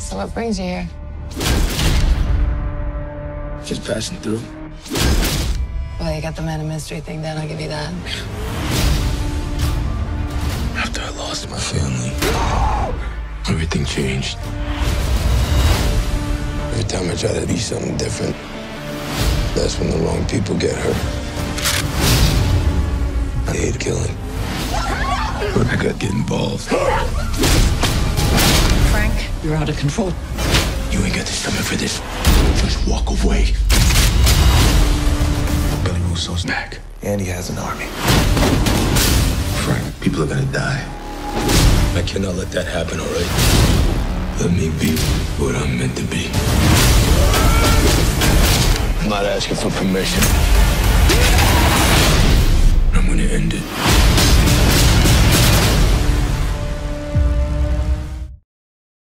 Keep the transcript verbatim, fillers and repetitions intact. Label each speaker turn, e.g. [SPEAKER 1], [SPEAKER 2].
[SPEAKER 1] So what brings you here?
[SPEAKER 2] Just passing through.
[SPEAKER 1] Well, you got the man of mystery thing down, I'll give you that.
[SPEAKER 2] After I lost my family, everything changed. Every time I try to be something different, that's when the wrong people get hurt. I hate killing, but I gotta get involved.
[SPEAKER 1] Frank,
[SPEAKER 3] You're out of control.
[SPEAKER 2] You ain't got the stomach for this. Just walk away. Billy Russo's back.
[SPEAKER 4] And he has an army.
[SPEAKER 2] Frank, people are gonna die. I cannot let that happen, all right? Let me be what I'm meant to be. I'm not asking for permission. I'm gonna end it.